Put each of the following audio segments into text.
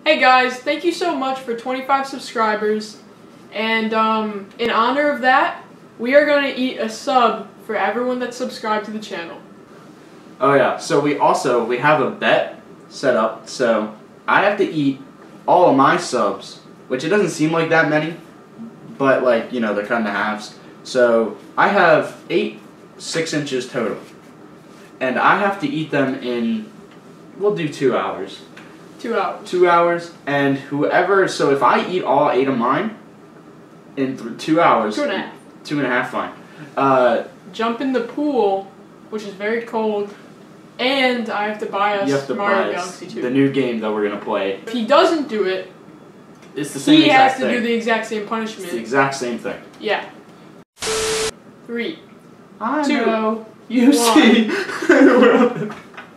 Hey guys, thank you so much for 25 subscribers, and in honor of that, we are going to eat a sub for everyone that's subscribed to the channel. Oh yeah, so we have a bet set up, so I have to eat all of my subs, which it doesn't seem like that many, but like, you know, they're kind of halves. So I have 8 6-inches total, and I have to eat them in, we'll do 2 hours. 2 hours. 2 hours, and whoever, so if I eat all 8 of mine in 2 hours. 2.5. 2.5, fine. Jump in the pool, which is very cold, and I have to buy us Mario Galaxy 2. The new game that we're going to play. If he doesn't do it, it's the same he exact has to thing. do the exact same punishment. It's the exact same thing. Yeah. 3, I 2, know. You see. 5,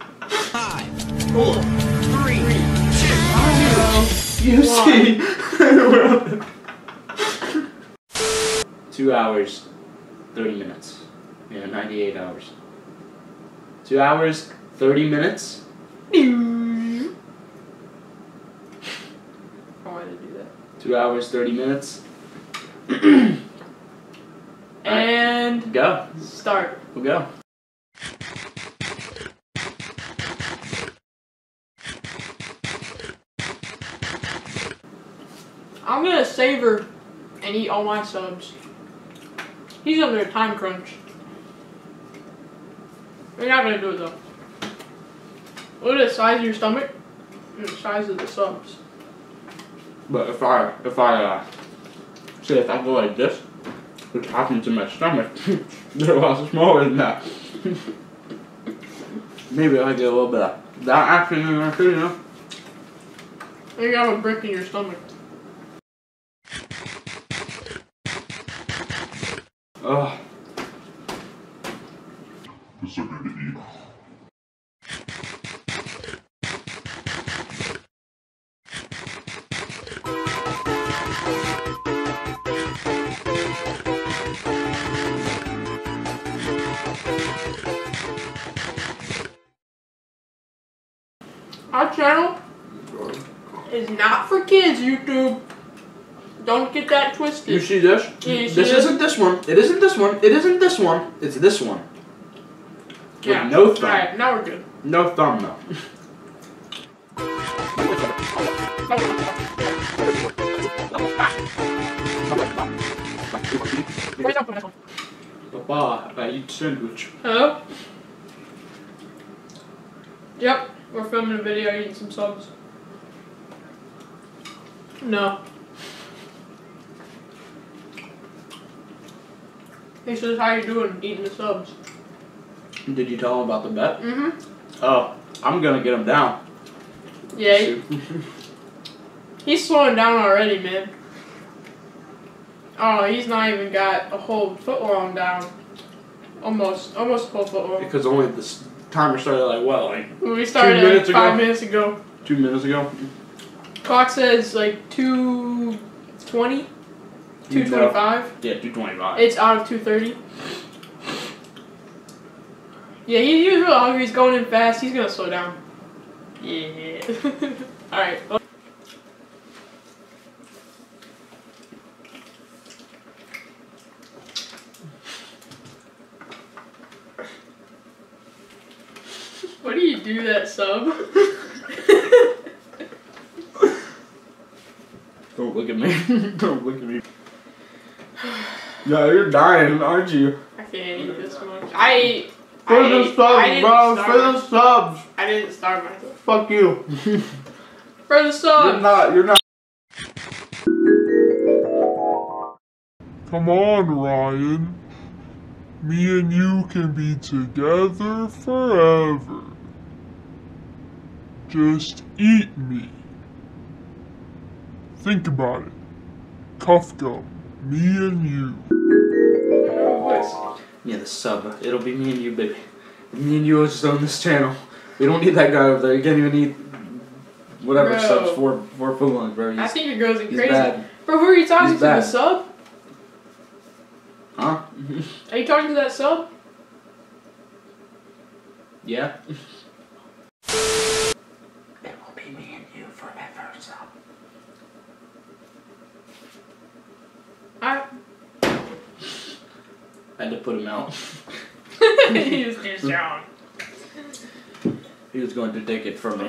4, 3, 2, You see. 2 hours, 30 minutes. Yeah, 98 hours. 2 hours, 30 minutes. I wanted to do that. 2 hours, 30 minutes. And Go. start. We'll go. I'm gonna savor and eat all my subs. He's under a time crunch. You're not gonna do it though. Look at the size of your stomach and the size of the subs. But if I go like this, which happens in my stomach, they're a lot smaller than that. Maybe I get a little bit of that action in there too, you know? You have a brick in your stomach. Ugh. It's so good to eat. Our channel is not for kids, YouTube. Don't get that twisted. You see this? Yeah, you see This this? isn't this one. It isn't this one. It isn't this one. It's this one. Yeah. With no thumb. Alright, now we're good. No thumb though. Papa, I eat sandwich. Hello? Yep, we're filming a video eating some subs. No. He says, how you doing eating the subs? Did you tell him about the bet? Mm-hmm. Oh, I'm gonna get him down. Yeah, he's slowing down already, man. Oh, he's not even got a whole foot long down. Almost a whole foot long. Because only this timer started like what, like We started 2 minutes like 5 ago? minutes ago. 2 minutes ago. Clock says like 2:20, 2:25. Yeah, 2:25. It's out of 2:30. Yeah, he was real hungry. He's going in fast. He's gonna slow down. Yeah. All right. What do you do that sub? Don't look at me. Don't look at me. Yeah, you're dying, aren't you? I can't eat this much. For the subs, bro. For the subs. I didn't starve myself. Fuck you. For the subs. You're not. Come on, Ryan. Me and you can be together forever. Just eat me. Think about it. Cuff gum. Me and you. Yeah, the sub. It'll be me and you, baby. Me and you will just own this channel. We don't need that guy over there. You can't even eat whatever Bro. subs for foot long, bro. I think you're going he's crazy. bad. Bro, who are you talking He's to? The bad. sub? Huh? Are you talking to that sub? Yeah. It will be me and you forever. Lights out. I Had to put him out. he was too strong. He was going to take it from me.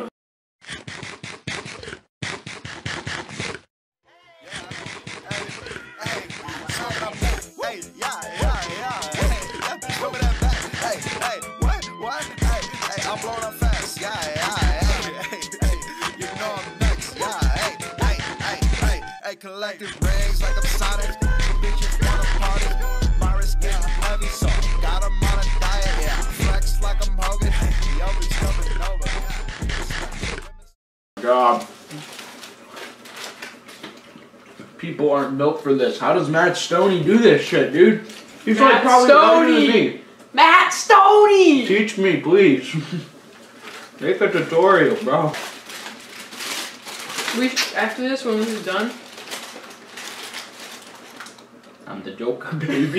Collective rings like I'm Sonic. Bitches wanna party. Virus getting heavy, so got 'em on a diet. Yeah, flex like I'm Hogan. The oven's coming over. God. People aren't built for this. How does Matt Stoney do this shit, dude? He's Matt like probably Stoney! older than me. Matt Stoney! Teach me, please. Make a tutorial, bro. After this, when this is done, I'm the Joker, baby.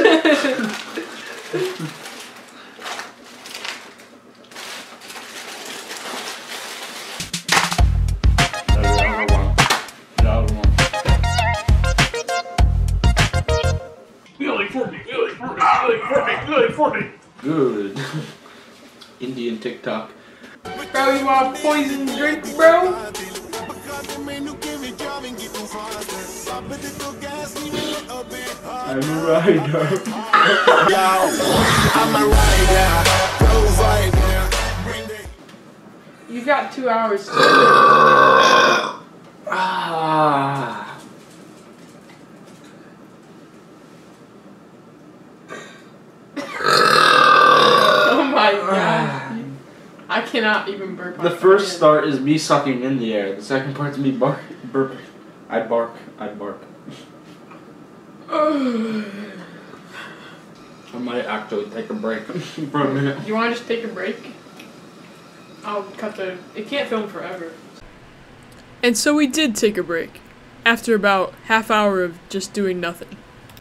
Good. Indian TikTok. bro, you want a poison drink, bro? I'm a rider. You've got 2 hours. Ah. Oh my god. I cannot even burp. The first start is me sucking in the air. The second part's me burping. I'd bark. I might actually take a break for a minute. You want to just take a break? I'll cut the... It can't film forever. And so we did take a break. After about half hour of just doing nothing.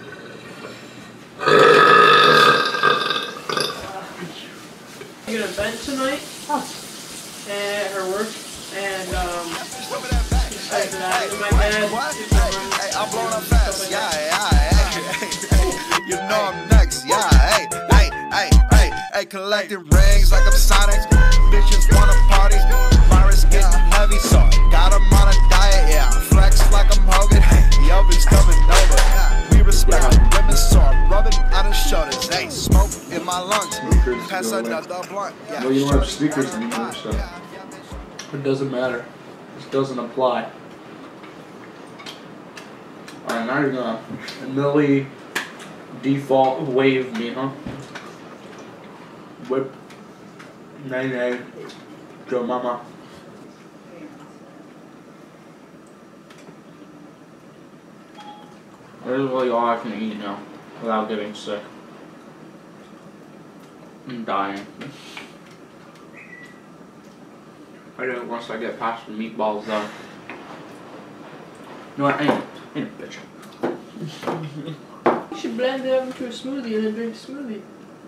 I'm gonna vent tonight. At her work. And, besides that, my dad... I'm blowing up fast. Yeah. You know I'm next. Yeah. Hey. Collecting rings like I'm Sonic. Bitches wanna party. Virus getting heavy, so got 'em on a diet. Yeah. Flex like I'm Hogan. The oven's coming over. We respect women, so I'm rubbing on his shoulders. Hey, smoke in my lungs. Pass another blunt. Yeah. No, you don't have speakers anymore, so it doesn't matter. This doesn't apply. Alright, now you're gonna Millie default wave me, huh? Whip. Nay. Joe Mama. This is really all I can eat now without getting sick. I'm dying. I do it once I get past the meatballs though. No, I ain't a bitch. You should blend it up into a smoothie and then drink the smoothie.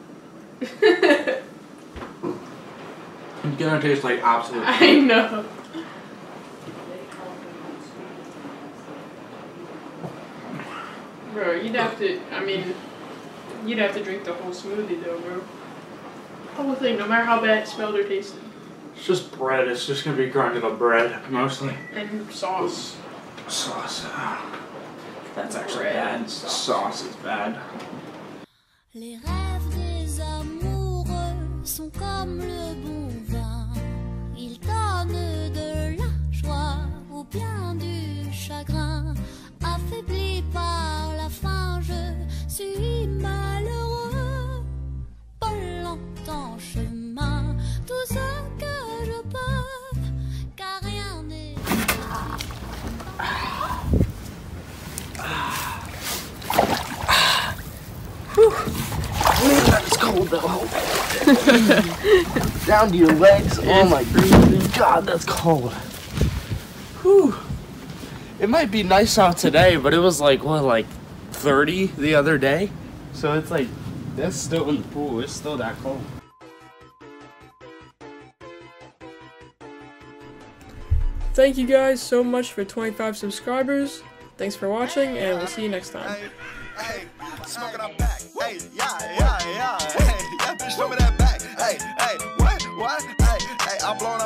It's gonna taste like absolute I know. Bro, you'd have to drink the whole smoothie though, bro. The whole thing, no matter how bad it smelled or tasted. It's just bread. It's just gonna be grinded up bread, mostly. And sauce. Sauce. That's actually Bread. bad. Sauce is bad. Les rêves des amoureux sont comme le bon vin. Ils donnent de la joie ou bien du chagrin. Affaibli par la faim, je suis malheureux. Pas longtemps chemin, tout ce que je peux, car rien n'est. Man, that's cold though. Down to your legs. Oh my god, that's cold. Whew. It might be nice out today, but it was like, what, like 30 the other day? So it's like, that's still in the pool. It's still that cold. thank you guys so much for 25 subscribers. Thanks for watching, and we'll see you next time. Hey, smoking our back. Hey, yeah. Hey, bitch, show me that back. Hey, what? Hey, I'm blowing